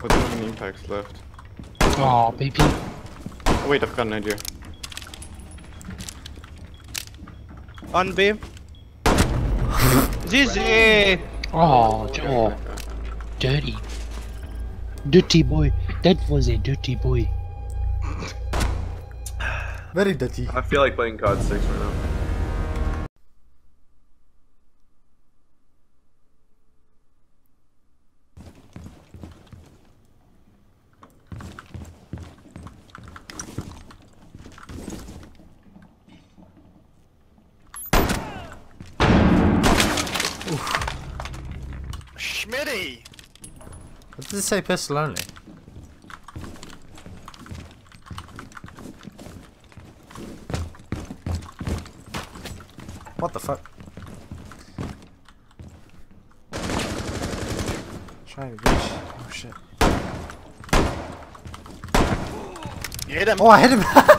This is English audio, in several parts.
But how many impacts left? Oh, baby. Oh wait, I've got an idea. On B. GG! Oh, Joe. Dirty. Dirty boy. That was a dirty boy. Very dirty. I feel like playing COD 6 right now. Schmitty! What does it say pistol only? What the fuck? Trying to reach. Oh shit. You hit him! Oh, I hit him!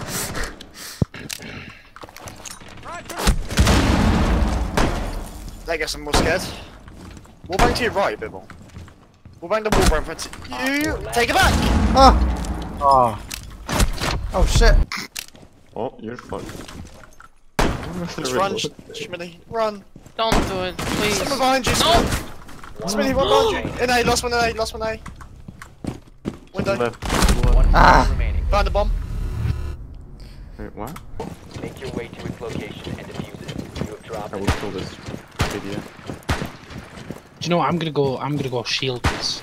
I guess I'm more scared. Wallbang to your right a bit more. Wallbang the wallbang in front of you. Take it back! Oh! Oh. Oh shit. Oh, you're fucked. Just run, Schmitty. Run. Don't do it, please. Someone behind you, Schmitty. Schmitty, one behind you. In A, last one in A, last one in A. Window. Left. Ah! Behind the bomb. Wait, what? Make your way to its location and defuse it. You have dropped I it. will kill this video. Do you know what? I'm gonna go shield this.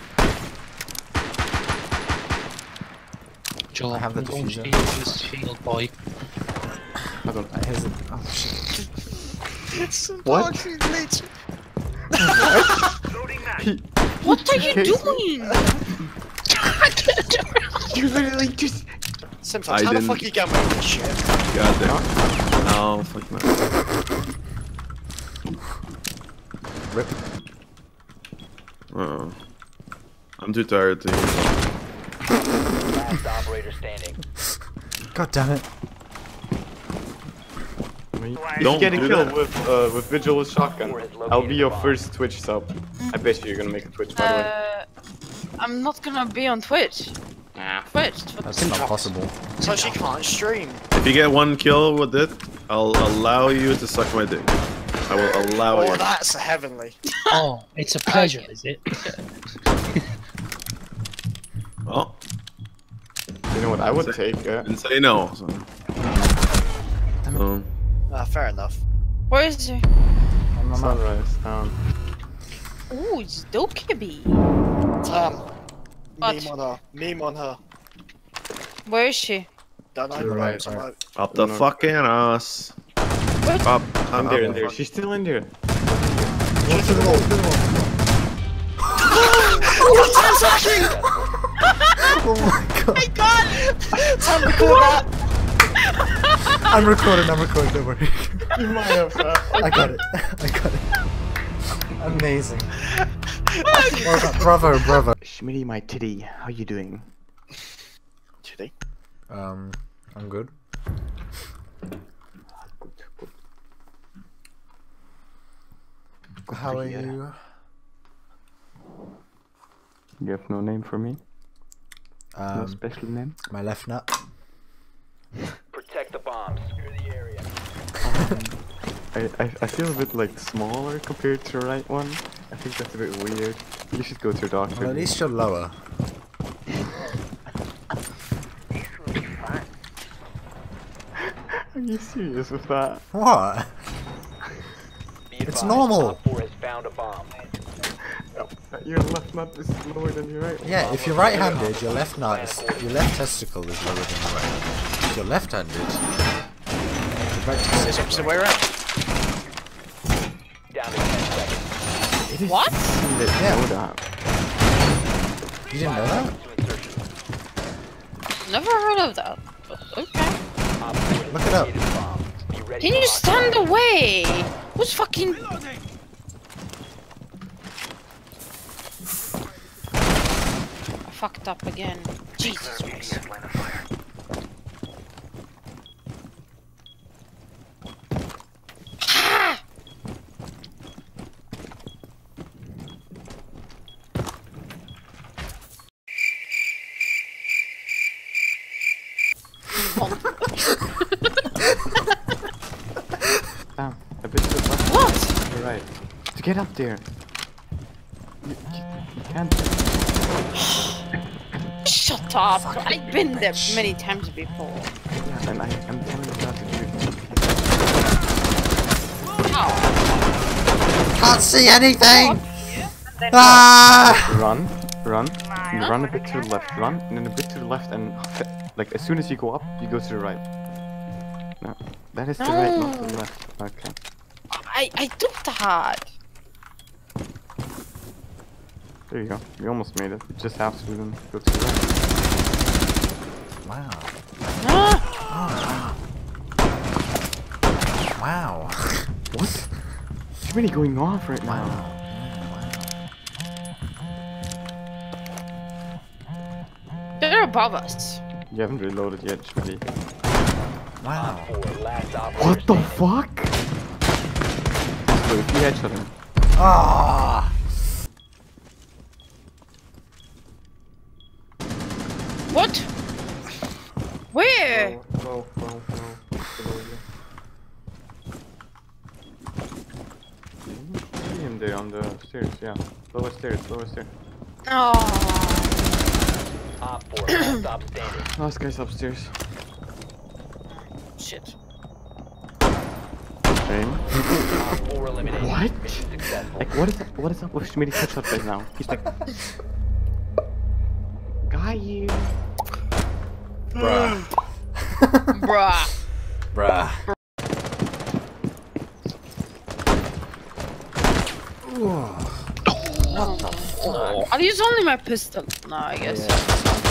Joel, I have the I'm going diffuser. shield this field, boy. I don't. I hesitate. Oh shit. What? What are you doing? You literally just. Simps, I how the didn't- fuck you get away with this shit? God damn. No, fuck no. Rip. I'm too tired to use Last operator standing. God damn it. If you Don't get a do kill that. with Vigil with shotgun, I'll be your first Twitch sub. I bet you you're gonna make a Twitch, by the way. I'm not gonna be on Twitch. Twitch. That's not possible. So she can't stream. If you get one kill with it, I'll allow you to suck my dick. I will allow Oh, you. that's heavenly. Oh, it's a pleasure, is it? Oh, You know what I would take? didn't say no. So. Fair enough. Where is he? Sunrise town. Ooh, it's Dokkaby. Meme on her. Meme on her. Where is she? Don't know. Right, Right, right. Up the fucking ass. What? Up. In there, in there. She's still in there. Oh my god. God! Time to call that! I'm recording, don't worry. You might have. I got it. I got it. Amazing. Bravo, bravo. Schmitty, my titty, how you doing? Chitty. I'm good. How are you? You have no name for me? No Um, special name? my left nut. Protect the bombs. Secure the area. I feel a bit like smaller compared to the right one. I think that's a bit weird. You should go to your doctor. Well, at least you're lower. Are you serious with that? What? Be It's advised, normal. Op 4 has found a bomb. No, your left nut is lower than your right one. Yeah, if you're right-handed, your left nut is, your left testicle is lower than your right. If you're left-handed, your right testicle. So where at? Down to 10 seconds. It is What? That Yeah. know that. You didn't know that? To insertion. Never heard of that. But okay. Op 4 has Look it up. located a bomb. Be ready Can for you hostile stand away? Who's fucking? I fucked up again. Jesus Christ. Get up there. You can't. Shut up! I've been there many times before. Yeah, and I'm telling you not to do it. How? Can't see anything! Ah! Run. You run a bit to the left, run, and then a bit to the left, and like as soon as you go up, you go to the right. No, that is the right, not the left. Okay. I do that. There you go. You almost made it. You just have to then go to the right. Wow. Ah! Wow. What? It's really going off right now. They're above us. You haven't reloaded yet, Schmitty. Wow. What the fuck? So if you headshot him. Ah! What? Where? No. See him there on the stairs, yeah. Lower stairs. Oh. Op 4, last stop standing. Last guy's upstairs. Shit. Shame. Op 4 eliminated. What? Mission successful. Like, what is up with Schmitty's headshot right now? He's like... Got you. Bruh. Bruh. Bruh. I'll use only my pistol. No, I guess. Yeah.